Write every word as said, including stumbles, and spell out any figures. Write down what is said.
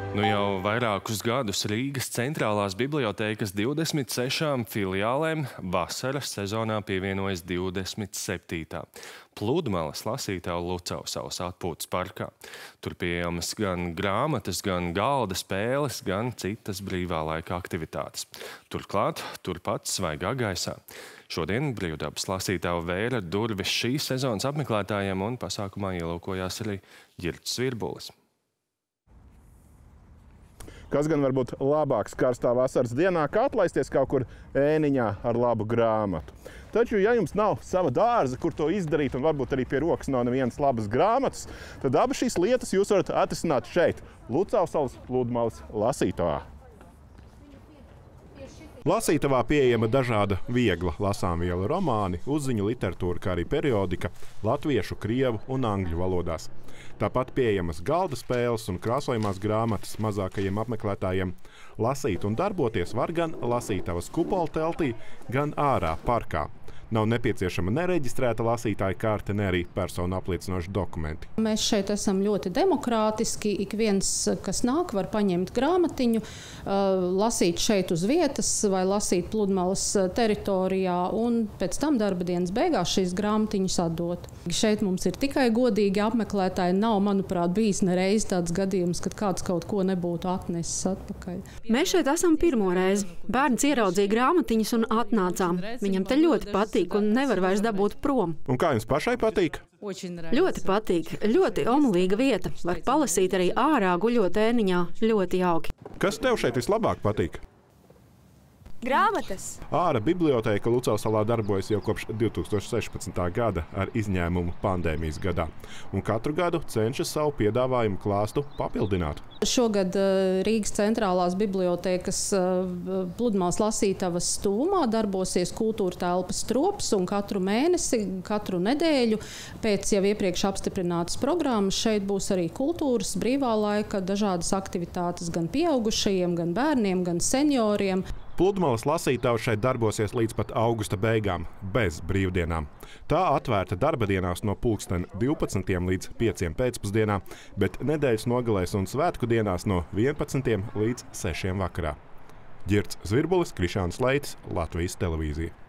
Nu jau vairākus gadus Rīgas centrālās bibliotēkas divdesmit sešām filiālēm vasaras sezonā pievienojas divdesmit septītā Pludmales lasītāju Lucavsalas atpūtas parkā. Tur pieejamas gan grāmatas, gan galda spēles, gan citas brīvā laika aktivitātes. Turklāt, turpat svaigā gaisā. Šodien brīvdabas lasītāju vēra durvis šīs sezonas apmeklētājiem, un pasākumā ielūkojās arī Ģirds Virbulis. Kas gan var būt labāks karstā vasaras dienā, kā atlaisties kaut kur ēniņā ar labu grāmatu. Taču, ja jums nav sava dārza, kur to izdarīt, un varbūt arī pie rokas nav nevienas labas grāmatas, tad abas šīs lietas jūs varat atrisināt šeit, Lucavsalas Pludmales lasītavā. Lasītavā pieejama dažāda viegla lasāmviela romāni, uzziņu literatūra, kā arī periodika latviešu, krievu un angļu valodās. Tāpat pieejamas galda spēles un krāsojumās grāmatas mazākajiem apmeklētājiem. Lasīt un darboties var gan lasītavas kupola teltī, gan ārā parkā. Nav nepieciešama nereģistrēta lasītāja karte, ne arī personu apliecinoši dokumenti. Mēs šeit esam ļoti demokrātiski. Ik viens, kas nāk, var paņemt grāmatiņu, lasīt šeit uz vietas vai lasīt Pludmales teritorijā, un pēc tam darba dienas beigās šīs grāmatiņas atdot. Šeit mums ir tikai godīgi apmeklētāji. Nav, manuprāt, bijis nereiz tāds gadījums, kad kāds kaut ko nebūtu atnesis atpakaļ. Mēs šeit esam pirmo reizi. Bērns ieraudzīja grāmatiņas un atnācām. Viņam te ļoti patīk un nevar vairs dabūt prom. Un kā jums pašai patīk? Ļoti patīk. Ļoti omulīga vieta. Var palasīt arī ārā guļot ēniņā. Ļoti jauki. Kas tev šeit vislabāk patīk? Grāmatas. Āra bibliotēka Lucavsalā darbojas jau kopš divi tūkstoši sešpadsmitā gada ar izņēmumu pandēmijas gadā. Un katru gadu cenšas savu piedāvājumu klāstu papildināt. Šogad Rīgas centrālās bibliotēkas Pludmales lasītavas stūmā darbosies kultūra telpas trops, un katru mēnesi, katru nedēļu pēc jau iepriekš apstiprinātas programmas šeit būs arī kultūras, brīvā laika, dažādas aktivitātes gan pieaugušajiem, gan bērniem, gan senioriem. Pludmales lasītava šeit darbosies līdz pat augusta beigām, bez brīvdienām. Tā atvērta darba dienās no pulksten divpadsmitiem līdz pieciem pēcpusdienā, bet nedēļas nogalēs un svētku dienās no vienpadsmitiem līdz sešiem vakarā. Ģirds Virbulis, Krišāns Leitis, Latvijas televīzija.